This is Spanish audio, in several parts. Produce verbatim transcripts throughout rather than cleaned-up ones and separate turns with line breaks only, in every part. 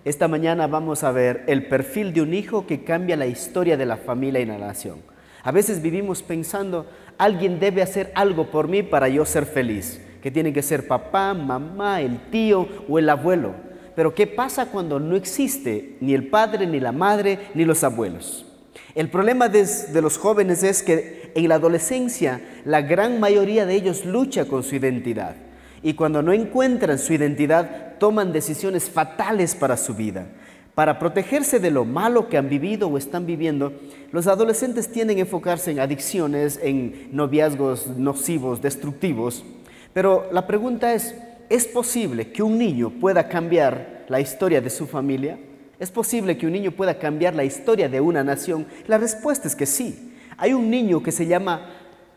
Esta mañana vamos a ver el perfil de un hijo que cambia la historia de la familia y la nación. A veces vivimos pensando, alguien debe hacer algo por mí para yo ser feliz, que tiene que ser papá, mamá, el tío o el abuelo. Pero ¿qué pasa cuando no existe ni el padre, ni la madre, ni los abuelos? El problema de, de los jóvenes es que en la adolescencia la gran mayoría de ellos lucha con su identidad. Y cuando no encuentran su identidad, toman decisiones fatales para su vida. Para protegerse de lo malo que han vivido o están viviendo, los adolescentes tienden a enfocarse en adicciones, en noviazgos nocivos, destructivos. Pero la pregunta es, ¿es posible que un niño pueda cambiar la historia de su familia? ¿Es posible que un niño pueda cambiar la historia de una nación? La respuesta es que sí. Hay un niño que se llama,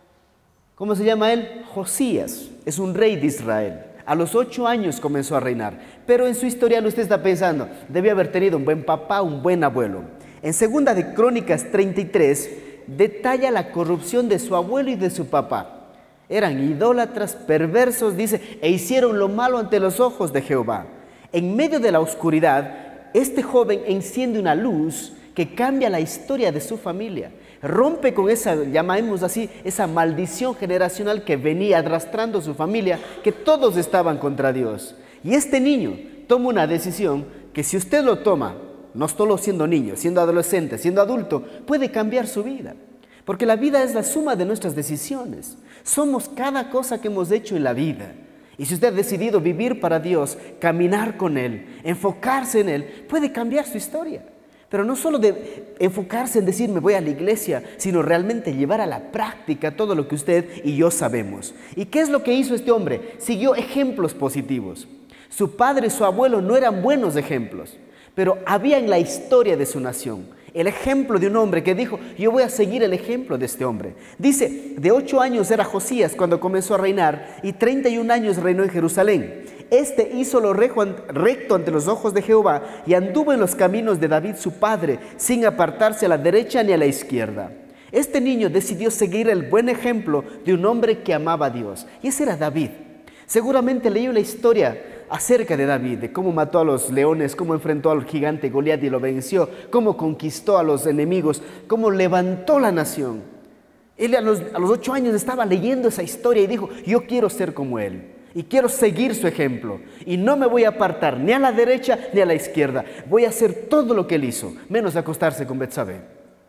¿cómo se llama él? Josías. Es un rey de Israel. A los ocho años comenzó a reinar. Pero en su historial usted está pensando, debía haber tenido un buen papá, un buen abuelo. En segunda de Crónicas treinta y tres, detalla la corrupción de su abuelo y de su papá. Eran idólatras, perversos, dice, e hicieron lo malo ante los ojos de Jehová. En medio de la oscuridad, este joven enciende una luz que cambia la historia de su familia. Rompe con esa, llamémoslo así, esa maldición generacional que venía arrastrando su familia, que todos estaban contra Dios. Y este niño toma una decisión que si usted lo toma, no solo siendo niño, siendo adolescente, siendo adulto, puede cambiar su vida. Porque la vida es la suma de nuestras decisiones. Somos cada cosa que hemos hecho en la vida. Y si usted ha decidido vivir para Dios, caminar con Él, enfocarse en Él, puede cambiar su historia. Pero no solo de enfocarse en decir me voy a la iglesia, sino realmente llevar a la práctica todo lo que usted y yo sabemos. ¿Y qué es lo que hizo este hombre? Siguió ejemplos positivos. Su padre y su abuelo no eran buenos ejemplos, pero había en la historia de su nación el ejemplo de un hombre que dijo, yo voy a seguir el ejemplo de este hombre. Dice, de ocho años era Josías cuando comenzó a reinar y treinta y un años reinó en Jerusalén. Este hizo lo recto ante los ojos de Jehová y anduvo en los caminos de David su padre, sin apartarse a la derecha ni a la izquierda. Este niño decidió seguir el buen ejemplo de un hombre que amaba a Dios, y ese era David. Seguramente leyó la historia acerca de David, de cómo mató a los leones, cómo enfrentó al gigante Goliat y lo venció, cómo conquistó a los enemigos, cómo levantó la nación. Él a los, a los ocho años estaba leyendo esa historia y dijo, yo quiero ser como él y quiero seguir su ejemplo y no me voy a apartar ni a la derecha ni a la izquierda. Voy a hacer todo lo que él hizo, menos acostarse con Betsabé.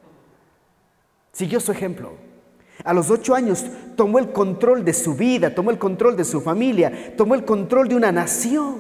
Siguió su ejemplo. A los ocho años tomó el control de su vida, tomó el control de su familia, tomó el control de una nación.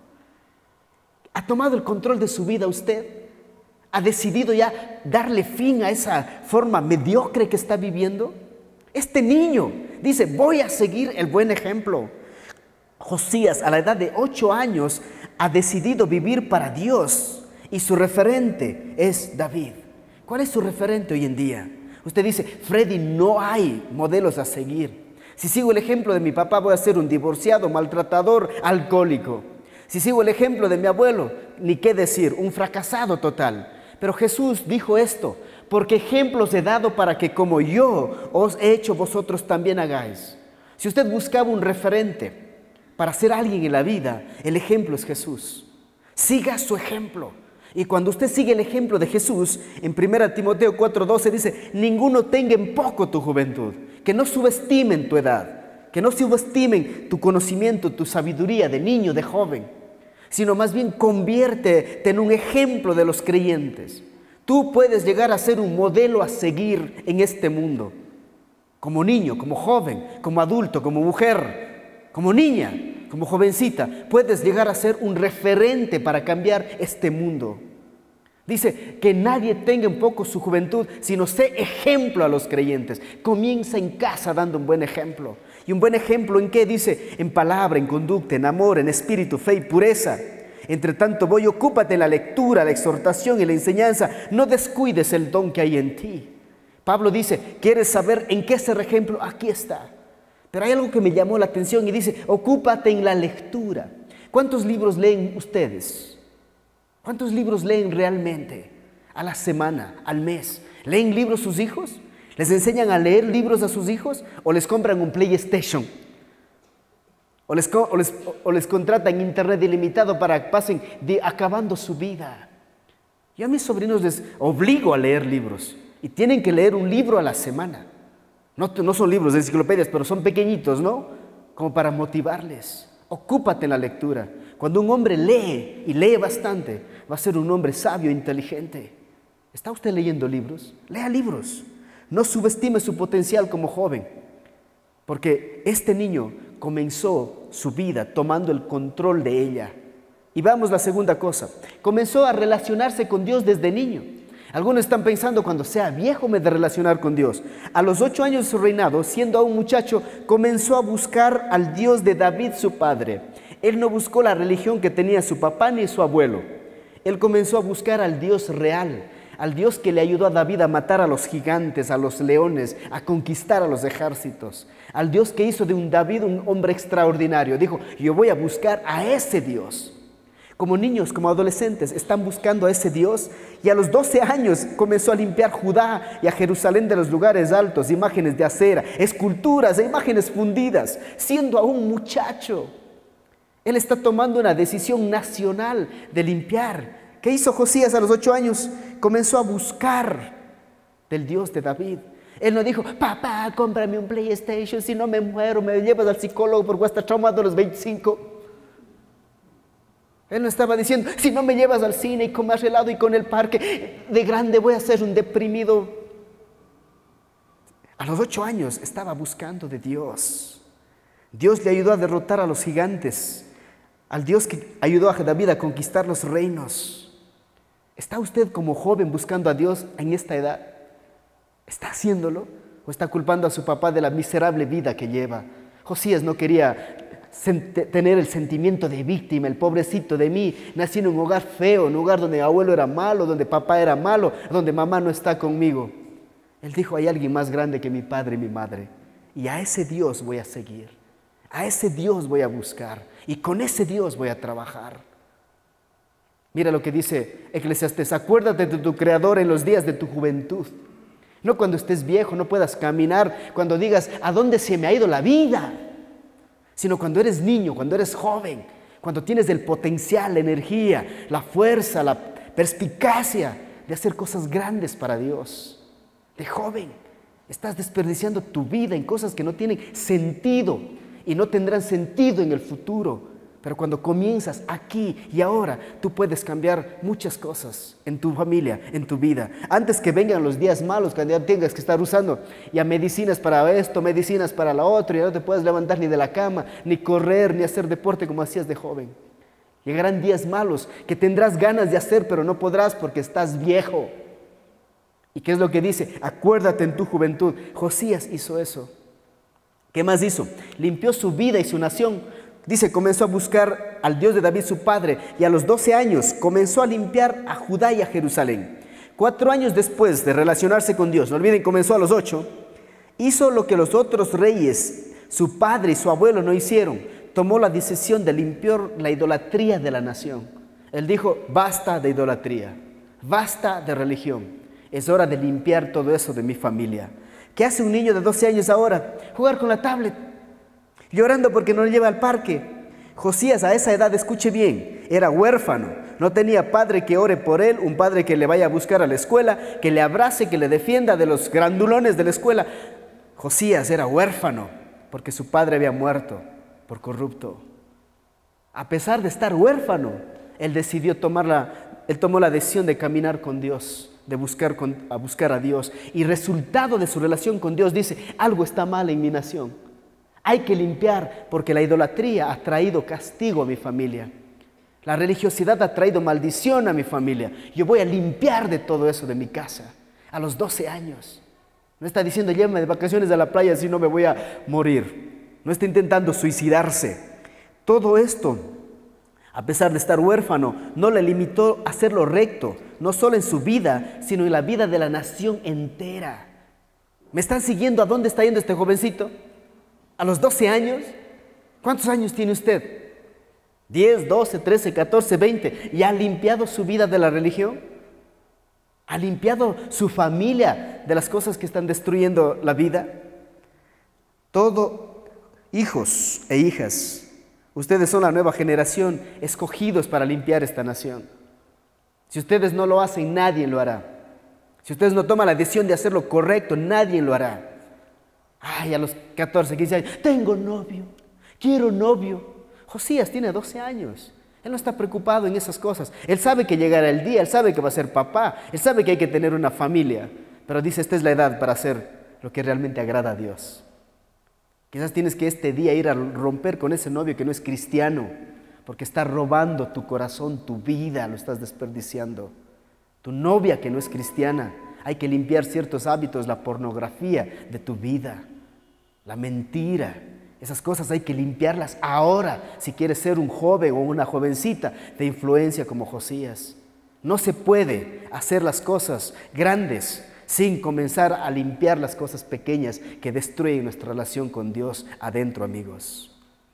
¿Ha tomado el control de su vida usted? ¿Ha decidido ya darle fin a esa forma mediocre que está viviendo? Este niño dice, voy a seguir el buen ejemplo. Josías, a la edad de ocho años, ha decidido vivir para Dios y su referente es David. ¿Cuál es su referente hoy en día? Usted dice, Freddy, no hay modelos a seguir. Si sigo el ejemplo de mi papá, voy a ser un divorciado, maltratador, alcohólico. Si sigo el ejemplo de mi abuelo, ni qué decir, un fracasado total. Pero Jesús dijo esto, porque ejemplos he dado para que como yo os he hecho, vosotros también hagáis. Si usted buscaba un referente para ser alguien en la vida, el ejemplo es Jesús. Siga su ejemplo. Y cuando usted sigue el ejemplo de Jesús, en primera Timoteo cuatro doce dice, ninguno tenga en poco tu juventud, que no subestimen tu edad, que no subestimen tu conocimiento, tu sabiduría de niño, de joven, sino más bien conviértete en un ejemplo de los creyentes. Tú puedes llegar a ser un modelo a seguir en este mundo, como niño, como joven, como adulto, como mujer, como niña. Como jovencita, puedes llegar a ser un referente para cambiar este mundo. Dice que nadie tenga en poco su juventud, sino sé ejemplo a los creyentes. Comienza en casa dando un buen ejemplo. ¿Y un buen ejemplo en qué? Dice, en palabra, en conducta, en amor, en espíritu, fe y pureza. Entre tanto, voy, ocúpate en la lectura, la exhortación y la enseñanza. No descuides el don que hay en ti. Pablo dice, ¿quieres saber en qué ser ejemplo? Aquí está. Pero hay algo que me llamó la atención y dice, ocúpate en la lectura. ¿Cuántos libros leen ustedes? ¿Cuántos libros leen realmente? A la semana, al mes. ¿Leen libros sus hijos? ¿Les enseñan a leer libros a sus hijos? ¿O les compran un PlayStation? O les, o les, o les contratan internet ilimitado para que pasen de, acabando su vida. Yo a mis sobrinos les obligo a leer libros y tienen que leer un libro a la semana. No, no son libros de enciclopedias, pero son pequeñitos, ¿no? Como para motivarles. Ocúpate en la lectura. Cuando un hombre lee y lee bastante, va a ser un hombre sabio e inteligente. ¿Está usted leyendo libros? Lea libros. No subestime su potencial como joven, porque este niño comenzó su vida tomando el control de ella. Y vamos a la segunda cosa. Comenzó a relacionarse con Dios desde niño. Algunos están pensando, cuando sea viejo me de relacionar con Dios. A los ocho años de su reinado, siendo aún muchacho, comenzó a buscar al Dios de David, su padre. Él no buscó la religión que tenía su papá ni su abuelo. Él comenzó a buscar al Dios real, al Dios que le ayudó a David a matar a los gigantes, a los leones, a conquistar a los ejércitos. Al Dios que hizo de un David un hombre extraordinario. Dijo, yo voy a buscar a ese Dios. Como niños, como adolescentes, están buscando a ese Dios. Y a los doce años comenzó a limpiar Judá y a Jerusalén de los lugares altos, imágenes de acera, esculturas e imágenes fundidas, siendo aún muchacho. Él está tomando una decisión nacional de limpiar. ¿Qué hizo Josías a los ocho años? Comenzó a buscar del Dios de David. Él no dijo, papá, cómprame un PlayStation, si no me muero, me llevas al psicólogo porque voy a estar traumado a los veinticinco. Él no estaba diciendo, si no me llevas al cine y comer helado y con el parque, de grande voy a ser un deprimido. A los ocho años estaba buscando de Dios. Dios le ayudó a derrotar a los gigantes, al Dios que ayudó a David a conquistar los reinos. ¿Está usted como joven buscando a Dios en esta edad? ¿Está haciéndolo? ¿O está culpando a su papá de la miserable vida que lleva? Josías no quería tener el sentimiento de víctima, el pobrecito de mí, nací en un hogar feo, en un hogar donde mi abuelo era malo, donde papá era malo, donde mamá no está conmigo. Él dijo, hay alguien más grande que mi padre y mi madre, y a ese Dios voy a seguir, a ese Dios voy a buscar, y con ese Dios voy a trabajar. Mira lo que dice Eclesiastés, acuérdate de tu Creador en los días de tu juventud, no cuando estés viejo, no puedas caminar, cuando digas, ¿a dónde se me ha ido la vida? Sino cuando eres niño, cuando eres joven, cuando tienes el potencial, la energía, la fuerza, la perspicacia de hacer cosas grandes para Dios. De joven, estás desperdiciando tu vida en cosas que no tienen sentido y no tendrán sentido en el futuro. Pero cuando comienzas aquí y ahora, tú puedes cambiar muchas cosas en tu familia, en tu vida. Antes que vengan los días malos, cuando ya tengas que estar usando ya medicinas para esto, medicinas para la otra, y ya no te puedes levantar ni de la cama, ni correr, ni hacer deporte como hacías de joven. Llegarán días malos que tendrás ganas de hacer, pero no podrás porque estás viejo. ¿Y qué es lo que dice? Acuérdate en tu juventud. Josías hizo eso. ¿Qué más hizo? Limpió su vida y su nación. Dice, comenzó a buscar al Dios de David su padre y a los doce años comenzó a limpiar a Judá y a Jerusalén. Cuatro años después de relacionarse con Dios, no olviden, comenzó a los ocho, hizo lo que los otros reyes, su padre y su abuelo no hicieron. Tomó la decisión de limpiar la idolatría de la nación. Él dijo, basta de idolatría, basta de religión. Es hora de limpiar todo eso de mi familia. ¿Qué hace un niño de doce años ahora? Jugar con la tablet. Llorando porque no lo lleva al parque. Josías a esa edad, escuche bien, era huérfano, no tenía padre que ore por él, un padre que le vaya a buscar a la escuela, que le abrace, que le defienda de los grandulones de la escuela. Josías era huérfano porque su padre había muerto por corrupto. A pesar de estar huérfano, él decidió tomar la, él tomó la decisión de caminar con Dios, de buscar, con, a buscar a Dios. Y resultado de su relación con Dios dice, algo está mal en mi nación. Hay que limpiar porque la idolatría ha traído castigo a mi familia. La religiosidad ha traído maldición a mi familia. Yo voy a limpiar de todo eso de mi casa. A los doce años. No está diciendo llévame de vacaciones a la playa si no me voy a morir. No está intentando suicidarse. Todo esto, a pesar de estar huérfano, no le limitó a hacer lo recto. No solo en su vida, sino en la vida de la nación entera. ¿Me están siguiendo a dónde está yendo este jovencito? ¿A los doce años? ¿Cuántos años tiene usted? ¿diez, doce, trece, catorce, veinte? ¿Y ha limpiado su vida de la religión? ¿Ha limpiado su familia de las cosas que están destruyendo la vida? Todo, hijos e hijas, Ustedes son la nueva generación, escogidos para limpiar esta nación. Si ustedes no lo hacen, nadie lo hará. Si ustedes no toman la decisión de hacer lo correcto, nadie lo hará. Ay, a los catorce, quince años, tengo novio, quiero novio. Josías tiene doce años. Él no está preocupado en esas cosas. Él sabe que llegará el día, él sabe que va a ser papá, él sabe que hay que tener una familia. Pero dice, esta es la edad para hacer lo que realmente agrada a Dios. Quizás tienes que este día ir a romper con ese novio que no es cristiano, porque está robando tu corazón, tu vida, lo estás desperdiciando. Tu novia que no es cristiana, hay que limpiar ciertos hábitos, la pornografía de tu vida, la mentira. Esas cosas hay que limpiarlas ahora si quieres ser un joven o una jovencita de influencia como Josías. No se puede hacer las cosas grandes sin comenzar a limpiar las cosas pequeñas que destruyen nuestra relación con Dios adentro, amigos.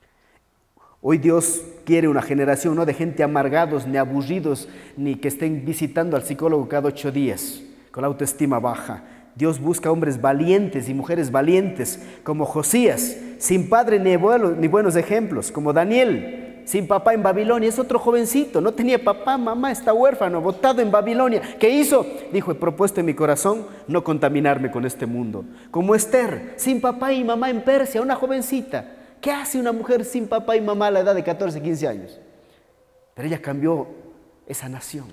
Hoy Dios quiere una generación no de gente amargados, ni aburridos, ni que estén visitando al psicólogo cada ocho días, con la autoestima baja. Dios busca hombres valientes y mujeres valientes, como Josías, sin padre ni abuelo, ni buenos ejemplos, como Daniel, sin papá en Babilonia. Es otro jovencito, no tenía papá, mamá, está huérfano, botado en Babilonia. ¿Qué hizo? Dijo, he propuesto en mi corazón no contaminarme con este mundo. Como Esther, sin papá y mamá en Persia, una jovencita. ¿Qué hace una mujer sin papá y mamá a la edad de catorce, quince años? Pero ella cambió esa nación.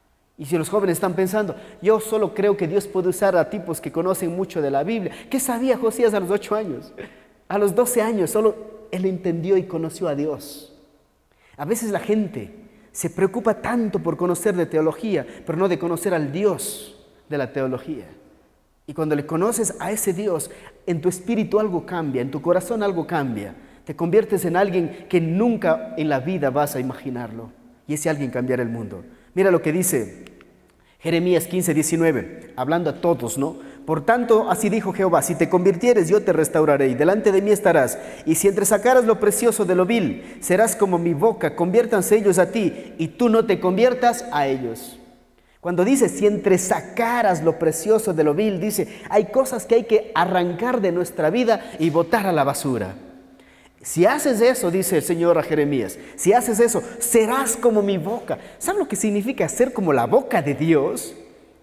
Y si los jóvenes están pensando, yo solo creo que Dios puede usar a tipos que conocen mucho de la Biblia. ¿Qué sabía Josías a los ocho años? A los doce años solo él entendió y conoció a Dios. A veces la gente se preocupa tanto por conocer de teología, pero no de conocer al Dios de la teología. Y cuando le conoces a ese Dios, en tu espíritu algo cambia, en tu corazón algo cambia. Te conviertes en alguien que nunca en la vida vas a imaginarlo. Y ese alguien cambiará el mundo. Mira lo que dice Jeremías quince, diecinueve, hablando a todos, ¿no? Por tanto, así dijo Jehová, si te convirtieres, yo te restauraré, y delante de mí estarás. Y si entresacaras lo precioso de lo vil, serás como mi boca, conviértanse ellos a ti, y tú no te conviertas a ellos. Cuando dice, si entresacaras lo precioso de lo vil, dice, hay cosas que hay que arrancar de nuestra vida y botar a la basura. Si haces eso, dice el Señor a Jeremías, si haces eso, serás como mi boca. ¿Saben lo que significa ser como la boca de Dios?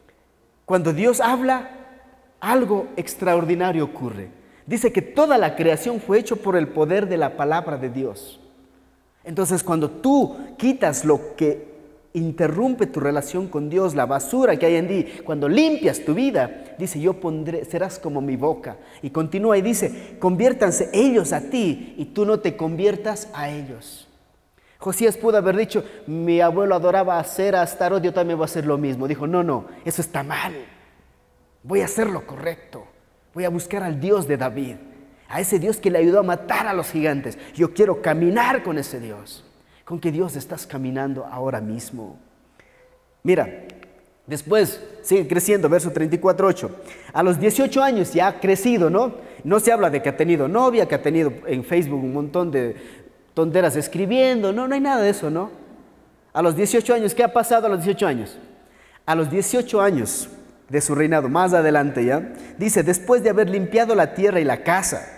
Cuando Dios habla, algo extraordinario ocurre. Dice que toda la creación fue hecha por el poder de la palabra de Dios. Entonces, cuando tú quitas lo que interrumpe tu relación con Dios, la basura que hay en ti, cuando limpias tu vida, dice, yo pondré, serás como mi boca. Y continúa y dice, conviértanse ellos a ti y tú no te conviertas a ellos. Josías pudo haber dicho, mi abuelo adoraba a Acera, a Astarot, yo también voy a hacer lo mismo. Dijo, no, no, eso está mal. Voy a hacer lo correcto. Voy a buscar al Dios de David, a ese Dios que le ayudó a matar a los gigantes. Yo quiero caminar con ese Dios. ¿Con qué Dios estás caminando ahora mismo? Mira, después sigue creciendo, verso treinta y cuatro, ocho. A los dieciocho años ya ha crecido, ¿no? No se habla de que ha tenido novia, que ha tenido en Facebook un montón de tonteras escribiendo. No, no hay nada de eso, ¿no? A los dieciocho años, ¿qué ha pasado a los dieciocho años? A los dieciocho años de su reinado, más adelante ya, dice, después de haber limpiado la tierra y la casa,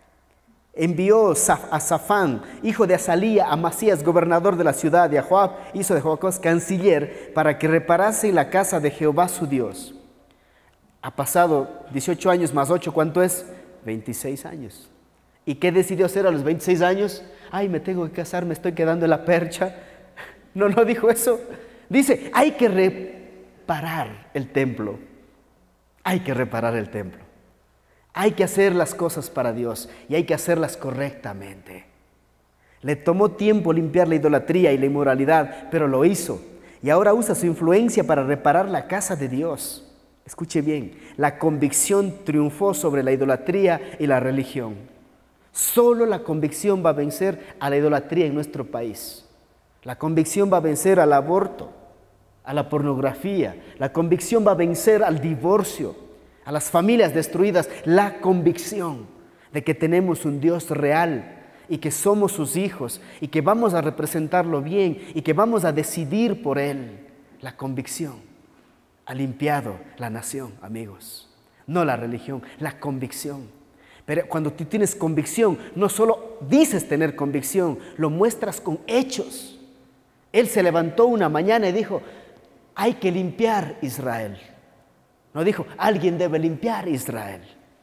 envió a Safán, hijo de Azalía, a Masías, gobernador de la ciudad, y a Joab, hijo de Joacós, canciller, para que reparase la casa de Jehová su Dios. Ha pasado dieciocho años más ocho, ¿cuánto es? veintiséis años. ¿Y qué decidió hacer a los veintiséis años? Ay, me tengo que casar, me estoy quedando en la percha. No, no dijo eso. Dice, hay que reparar el templo. Hay que reparar el templo. Hay que hacer las cosas para Dios y hay que hacerlas correctamente. Le tomó tiempo limpiar la idolatría y la inmoralidad, pero lo hizo. Y ahora usa su influencia para reparar la casa de Dios. Escuche bien, la convicción triunfó sobre la idolatría y la religión. Solo la convicción va a vencer a la idolatría en nuestro país. La convicción va a vencer al aborto, a la pornografía. La convicción va a vencer al divorcio, a las familias destruidas. La convicción de que tenemos un Dios real y que somos sus hijos y que vamos a representarlo bien y que vamos a decidir por Él. La convicción ha limpiado la nación, amigos. No la religión, la convicción. Pero cuando tú tienes convicción, no solo dices tener convicción, lo muestras con hechos. Él se levantó una mañana y dijo, hay que limpiar Israel. No dijo, alguien debe limpiar Israel.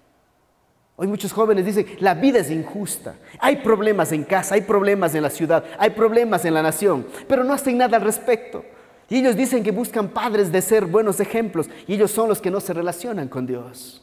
Hoy muchos jóvenes dicen, la vida es injusta. Hay problemas en casa, hay problemas en la ciudad, hay problemas en la nación, pero no hacen nada al respecto. Y ellos dicen que buscan padres de ser buenos ejemplos y ellos son los que no se relacionan con Dios.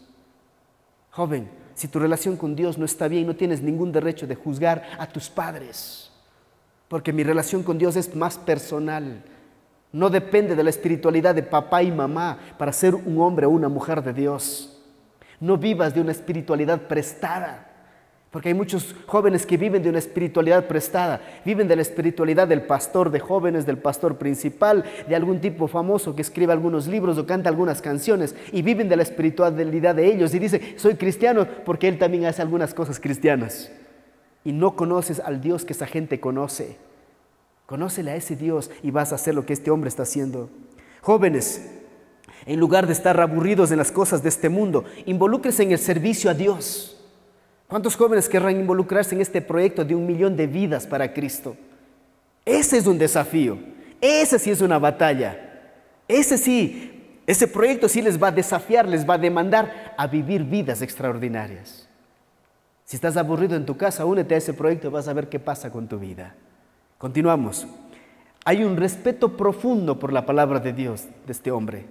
Joven, si tu relación con Dios no está bien, no tienes ningún derecho de juzgar a tus padres. Porque mi relación con Dios es más personal. No depende de la espiritualidad de papá y mamá para ser un hombre o una mujer de Dios. No vivas de una espiritualidad prestada. Porque hay muchos jóvenes que viven de una espiritualidad prestada. Viven de la espiritualidad del pastor de jóvenes, del pastor principal, de algún tipo famoso que escribe algunos libros o canta algunas canciones. Y viven de la espiritualidad de ellos. Y dice, soy cristiano porque él también hace algunas cosas cristianas. Y no conoces al Dios que esa gente conoce. Conócele a ese Dios y vas a hacer lo que este hombre está haciendo. Jóvenes, en lugar de estar aburridos en las cosas de este mundo, involúcrense en el servicio a Dios. ¿Cuántos jóvenes querrán involucrarse en este proyecto de un millón de vidas para Cristo? Ese es un desafío. Ese sí es una batalla. Ese sí, ese proyecto sí les va a desafiar, les va a demandar a vivir vidas extraordinarias. Si estás aburrido en tu casa, únete a ese proyecto y vas a ver qué pasa con tu vida. Continuamos. Hay un respeto profundo por la palabra de Dios de este hombre.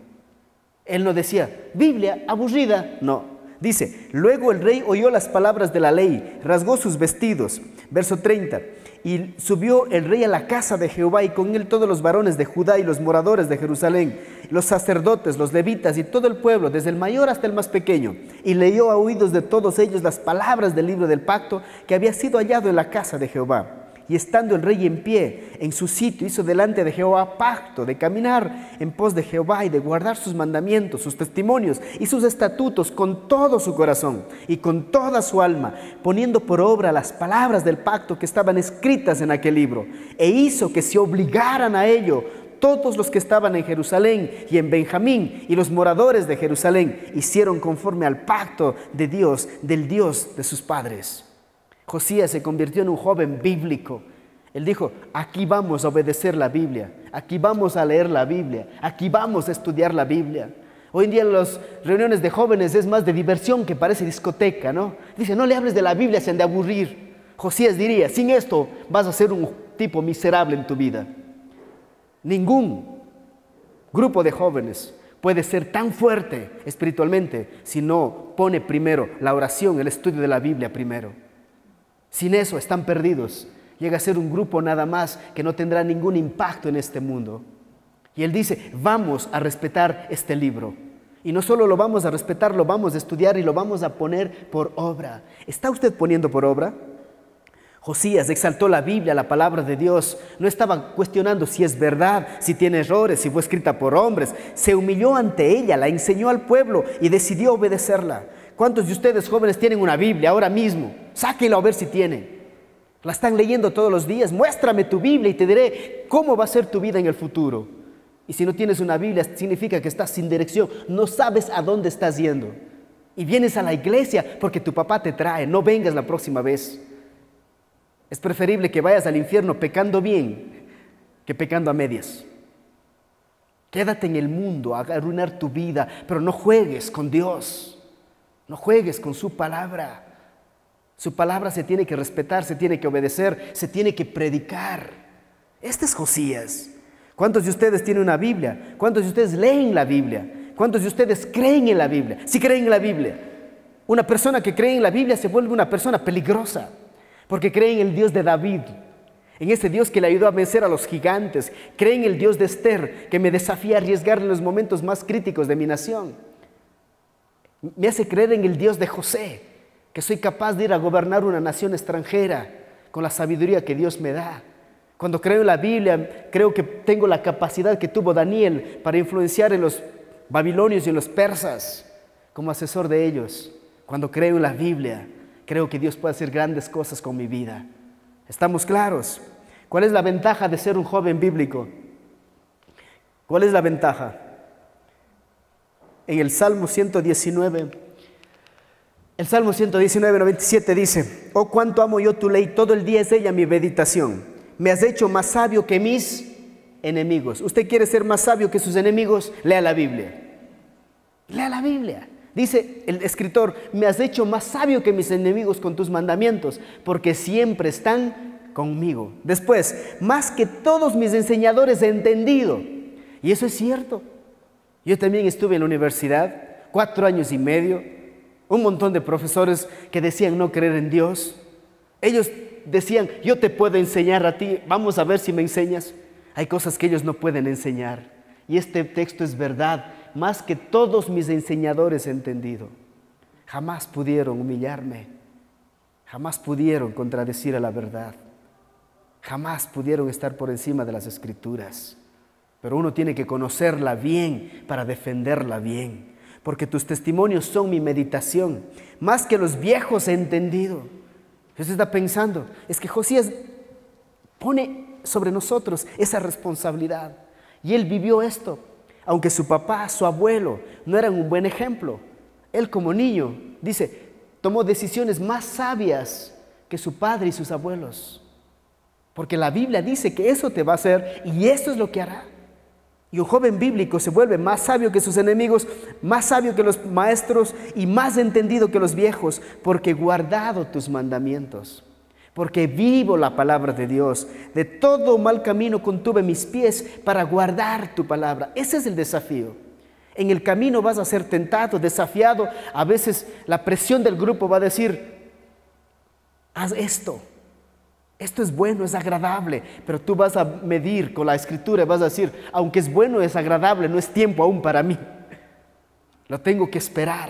Él no decía, Biblia, aburrida. No. Dice, luego el rey oyó las palabras de la ley, rasgó sus vestidos. Verso treinta. Y subió el rey a la casa de Jehová y con él todos los varones de Judá y los moradores de Jerusalén, los sacerdotes, los levitas y todo el pueblo, desde el mayor hasta el más pequeño. Y leyó a oídos de todos ellos las palabras del libro del pacto que había sido hallado en la casa de Jehová. Y estando el rey en pie en su sitio, hizo delante de Jehová pacto de caminar en pos de Jehová y de guardar sus mandamientos, sus testimonios y sus estatutos con todo su corazón y con toda su alma, poniendo por obra las palabras del pacto que estaban escritas en aquel libro. E hizo que se obligaran a ello todos los que estaban en Jerusalén y en Benjamín, y los moradores de Jerusalén hicieron conforme al pacto de Dios, del Dios de sus padres. Josías se convirtió en un joven bíblico. Él dijo, aquí vamos a obedecer la Biblia, aquí vamos a leer la Biblia, aquí vamos a estudiar la Biblia. Hoy en día en las reuniones de jóvenes es más de diversión que parece discoteca, ¿no? Dice, no le hables de la Biblia, se han de aburrir. Josías diría, sin esto vas a ser un tipo miserable en tu vida. Ningún grupo de jóvenes puede ser tan fuerte espiritualmente si no pone primero la oración, el estudio de la Biblia primero. Sin eso están perdidos. Llega a ser un grupo nada más que no tendrá ningún impacto en este mundo. Y él dice, vamos a respetar este libro. Y no solo lo vamos a respetar, lo vamos a estudiar y lo vamos a poner por obra. ¿Está usted poniendo por obra? Josías exaltó la Biblia, la palabra de Dios. No estaba cuestionando si es verdad, si tiene errores, si fue escrita por hombres. Se humilló ante ella, la enseñó al pueblo y decidió obedecerla. ¿Cuántos de ustedes jóvenes tienen una Biblia ahora mismo? Sáquenla a ver si tienen. La están leyendo todos los días. Muéstrame tu Biblia y te diré cómo va a ser tu vida en el futuro. Y si no tienes una Biblia, significa que estás sin dirección. No sabes a dónde estás yendo. Y vienes a la iglesia porque tu papá te trae. No vengas la próxima vez. Es preferible que vayas al infierno pecando bien que pecando a medias. Quédate en el mundo a arruinar tu vida, pero no juegues con Dios. No juegues con su palabra. Su palabra se tiene que respetar, se tiene que obedecer, se tiene que predicar. Este es Josías. ¿Cuántos de ustedes tienen una Biblia? ¿Cuántos de ustedes leen la Biblia? ¿Cuántos de ustedes creen en la Biblia? Si creen en la Biblia. Una persona que cree en la Biblia se vuelve una persona peligrosa, porque cree en el Dios de David, en ese Dios que le ayudó a vencer a los gigantes. Cree en el Dios de Esther, que me desafía a arriesgar en los momentos más críticos de mi nación. Me hace creer en el Dios de José, que soy capaz de ir a gobernar una nación extranjera con la sabiduría que Dios me da. Cuando creo en la Biblia, creo que tengo la capacidad que tuvo Daniel para influenciar en los babilonios y en los persas como asesor de ellos. Cuando creo en la Biblia, creo que Dios puede hacer grandes cosas con mi vida. ¿Estamos claros? ¿Cuál es la ventaja de ser un joven bíblico? ¿Cuál es la ventaja? En el Salmo ciento diecinueve, El Salmo ciento diecinueve, noventa y siete dice: oh, cuánto amo yo tu ley, todo el día es ella mi meditación. Me has hecho más sabio que mis enemigos. ¿Usted quiere ser más sabio que sus enemigos? Lea la Biblia. Lea la Biblia. Dice el escritor: me has hecho más sabio que mis enemigos con tus mandamientos, porque siempre están conmigo. Después, más que todos mis enseñadores he entendido. Y eso es cierto. Yo también estuve en la universidad, cuatro años y medio. Un montón de profesores que decían no creer en Dios. Ellos decían: yo te puedo enseñar a ti, vamos a ver si me enseñas. Hay cosas que ellos no pueden enseñar. Y este texto es verdad. Más que todos mis enseñadores he entendido. Jamás pudieron humillarme. Jamás pudieron contradecir a la verdad. Jamás pudieron estar por encima de las Escrituras. Pero uno tiene que conocerla bien para defenderla bien. Porque tus testimonios son mi meditación. Más que los viejos he entendido. Usted está pensando, es que Josías pone sobre nosotros esa responsabilidad. Y él vivió esto. Aunque su papá, su abuelo no eran un buen ejemplo. Él como niño, dice, tomó decisiones más sabias que su padre y sus abuelos. Porque la Biblia dice que eso te va a hacer y eso es lo que hará. Y un joven bíblico se vuelve más sabio que sus enemigos, más sabio que los maestros y más entendido que los viejos, porque he guardado tus mandamientos, porque vivo la palabra de Dios. De todo mal camino contuve mis pies para guardar tu palabra. Ese es el desafío. En el camino vas a ser tentado, desafiado. A veces la presión del grupo va a decir: haz esto. Esto es bueno, es agradable, pero tú vas a medir con la Escritura y vas a decir: aunque es bueno, es agradable, no es tiempo aún para mí. Lo tengo que esperar.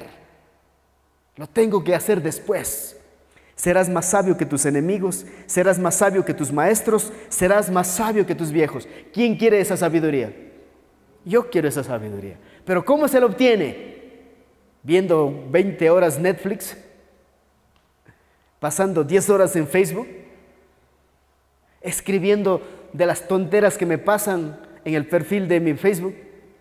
Lo tengo que hacer después. Serás más sabio que tus enemigos, serás más sabio que tus maestros, serás más sabio que tus viejos. ¿Quién quiere esa sabiduría? Yo quiero esa sabiduría. ¿Pero cómo se la obtiene? ¿Viendo veinte horas Netflix? ¿Pasando diez horas en Facebook? ¿Escribiendo de las tonteras que me pasan en el perfil de mi Facebook?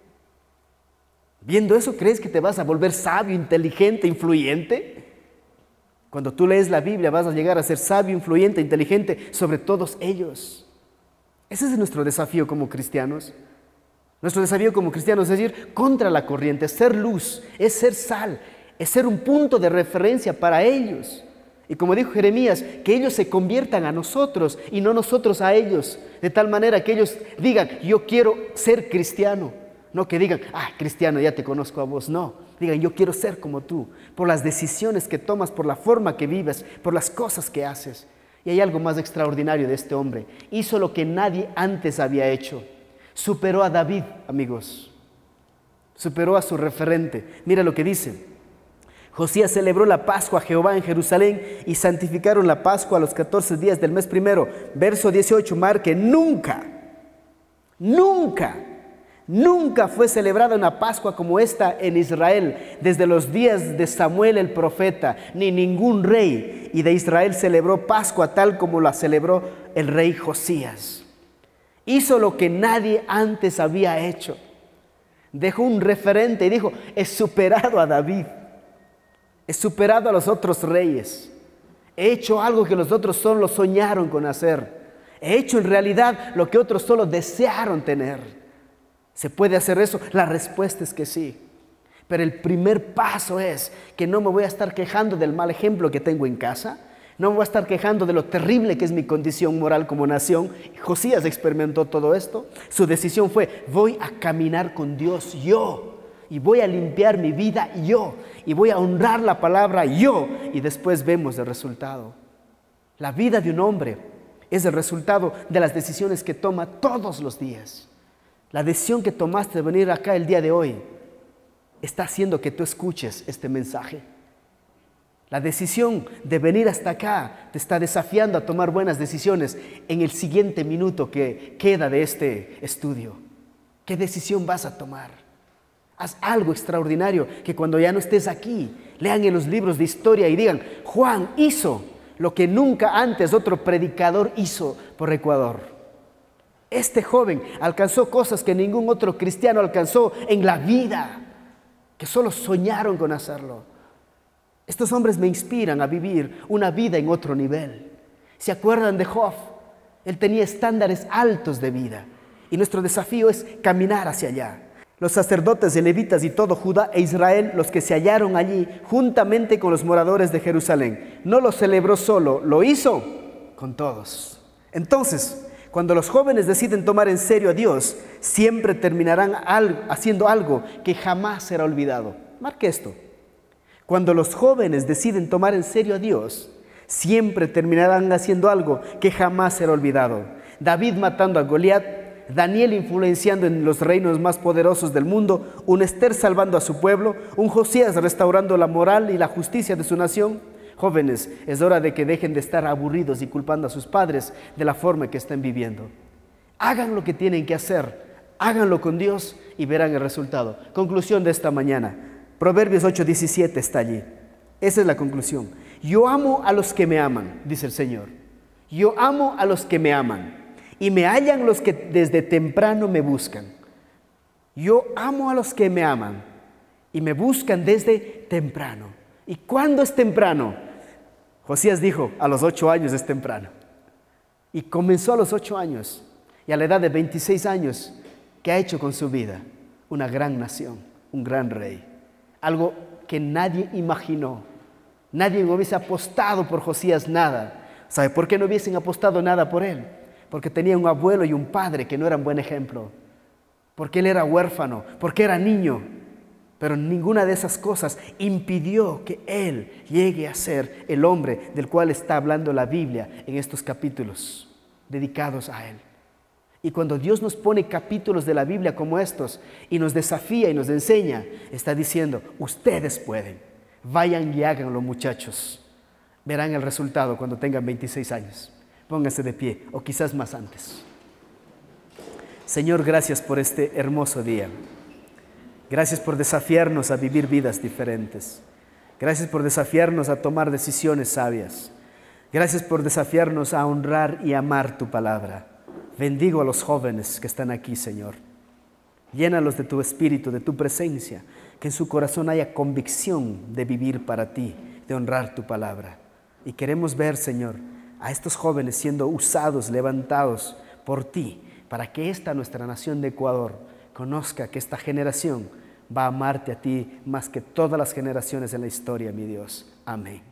¿Viendo eso crees que te vas a volver sabio, inteligente, influyente? Cuando tú lees la Biblia vas a llegar a ser sabio, influyente, inteligente sobre todos ellos. Ese es nuestro desafío como cristianos. Nuestro desafío como cristianos es ir contra la corriente, es ser luz, es ser sal, es ser un punto de referencia para ellos. Y como dijo Jeremías, que ellos se conviertan a nosotros y no nosotros a ellos, de tal manera que ellos digan: yo quiero ser cristiano. No que digan: ah, cristiano, ya te conozco a vos. No, digan: yo quiero ser como tú, por las decisiones que tomas, por la forma que vives, por las cosas que haces. Y hay algo más extraordinario de este hombre: hizo lo que nadie antes había hecho. Superó a David, amigos. Superó a su referente. Mira lo que dice: Josías celebró la Pascua a Jehová en Jerusalén y santificaron la Pascua a los catorce días del mes primero. Verso dieciocho, marque: nunca, nunca, nunca fue celebrada una Pascua como esta en Israel, desde los días de Samuel el profeta, ni ningún rey. Y de Israel celebró Pascua tal como la celebró el rey Josías. Hizo lo que nadie antes había hecho. Dejó un referente y dijo: he superado a David. He superado a los otros reyes. He hecho algo que los otros solo soñaron con hacer. He hecho en realidad lo que otros solo desearon tener. ¿Se puede hacer eso? La respuesta es que sí. Pero el primer paso es que no me voy a estar quejando del mal ejemplo que tengo en casa. No me voy a estar quejando de lo terrible que es mi condición moral como nación. Josías experimentó todo esto. Su decisión fue: voy a caminar con Dios yo. Y voy a limpiar mi vida yo. Y voy a honrar la palabra yo. Y después vemos el resultado. La vida de un hombre es el resultado de las decisiones que toma todos los días. La decisión que tomaste de venir acá el día de hoy está haciendo que tú escuches este mensaje. La decisión de venir hasta acá te está desafiando a tomar buenas decisiones en el siguiente minuto que queda de este estudio. ¿Qué decisión vas a tomar? Haz algo extraordinario que cuando ya no estés aquí, lean en los libros de historia y digan: Juan hizo lo que nunca antes otro predicador hizo por Ecuador. Este joven alcanzó cosas que ningún otro cristiano alcanzó en la vida, que solo soñaron con hacerlo. Estos hombres me inspiran a vivir una vida en otro nivel. ¿Se acuerdan de Job? Él tenía estándares altos de vida y nuestro desafío es caminar hacia allá. Los sacerdotes, levitas y todo Judá e Israel, los que se hallaron allí juntamente con los moradores de Jerusalén, no lo celebró solo, lo hizo con todos. Entonces, cuando los jóvenes deciden tomar en serio a Dios, siempre terminarán algo, haciendo algo que jamás será olvidado. Marque esto. Cuando los jóvenes deciden tomar en serio a Dios, siempre terminarán haciendo algo que jamás será olvidado. David matando a Goliat, Daniel influenciando en los reinos más poderosos del mundo, un Esther salvando a su pueblo, un Josías restaurando la moral y la justicia de su nación. Jóvenes, es hora de que dejen de estar aburridos y culpando a sus padres de la forma que están viviendo. Hagan lo que tienen que hacer, háganlo con Dios y verán el resultado. Conclusión de esta mañana. Proverbios ocho diecisiete está allí. Esa es la conclusión. Yo amo a los que me aman, dice el Señor. Yo amo a los que me aman y me hallan los que desde temprano me buscan. Yo amo a los que me aman y me buscan desde temprano. ¿Y cuándo es temprano? Josías dijo, a los ocho años es temprano. Y comenzó a los ocho años y a la edad de veintiséis años, ¿qué ha hecho con su vida? Una gran nación, un gran rey. Algo que nadie imaginó. Nadie hubiese apostado por Josías nada. ¿Sabe por qué no hubiesen apostado nada por él? Porque tenía un abuelo y un padre que no eran buen ejemplo. Porque él era huérfano, porque era niño. Pero ninguna de esas cosas impidió que él llegue a ser el hombre del cual está hablando la Biblia en estos capítulos dedicados a él. Y cuando Dios nos pone capítulos de la Biblia como estos y nos desafía y nos enseña, está diciendo, ustedes pueden, vayan y háganlo, muchachos. Verán el resultado cuando tengan veintiséis años. Pónganse de pie, o quizás más antes. Señor, gracias por este hermoso día. Gracias por desafiarnos a vivir vidas diferentes. Gracias por desafiarnos a tomar decisiones sabias. Gracias por desafiarnos a honrar y amar tu palabra. Bendigo a los jóvenes que están aquí, Señor. Llénalos de tu espíritu, de tu presencia, que en su corazón haya convicción de vivir para ti, de honrar tu palabra. Y queremos ver, Señor, a estos jóvenes siendo usados, levantados por ti, para que esta nuestra nación de Ecuador conozca que esta generación va a amarte a ti más que todas las generaciones en la historia, mi Dios. Amén.